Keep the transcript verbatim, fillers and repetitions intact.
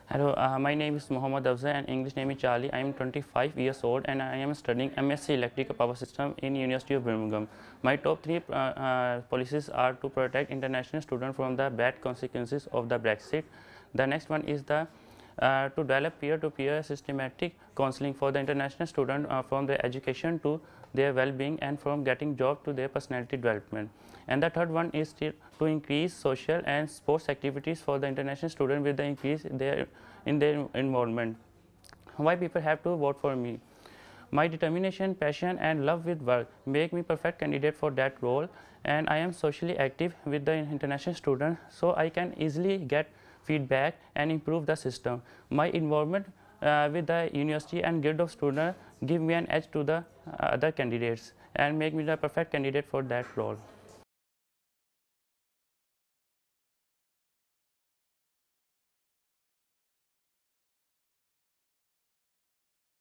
Hello, uh, my name is Mohammad Afzal and English name is Charlie. I am twenty-five years old and I am studying M S c Electrical Power System in University of Birmingham. My top three uh, uh, policies are to protect international students from the bad consequences of the Brexit. The next one is the uh, to develop peer-to-peer systematic counseling for the international student uh, from their education to their well-being and from getting job to their personality development. And the third one is to, to increase social and sports activities for the international student with the increase their in their involvement. Why people have to vote for me? My determination, passion and love with work make me perfect candidate for that role, and I am socially active with the international student, so I can easily get feedback and improve the system. My involvement uh, with the university and guild of students give me an edge to the uh, other candidates and make me the perfect candidate for that role.